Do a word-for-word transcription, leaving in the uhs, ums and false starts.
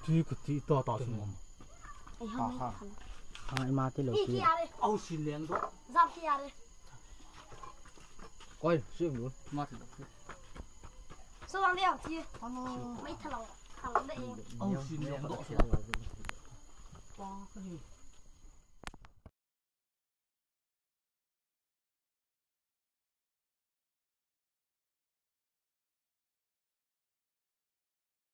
뒤 그 뒤 더 다시는 거. Ê, không đi. ai mà cái lỗ Đi kia kia đi. 아우 신랭도. Dọc kia đi. quay xương luôn. Mà thì được. Số bằng đeo chi. Mấy thằng thằng đấy. 아우 신랭도. 와, 그래.